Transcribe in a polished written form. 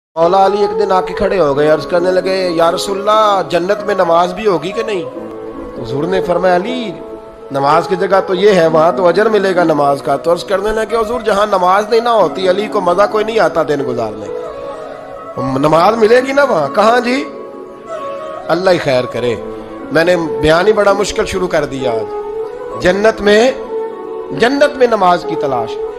मौला अली एक दिन आके खड़े हो गए, अर्ज करने लगे, या रसूलल्लाह जन्नत में नमाज भी होगी कि नहीं? तो हुजूर ने फरमाया, अली नमाज की जगह तो ये है, वहां तो अजर मिलेगा नमाज का। तो अर्ज करने लगे, हुजूर जहां नमाज नहीं ना होती, अली को मजा कोई नहीं आता दिन गुजारने का, नमाज मिलेगी ना वहां? कहां जी? अल्लाह ही खैर करे, मैंने बयान ही बड़ा मुश्किल शुरू कर दिया आज। जन्नत में नमाज की तलाश।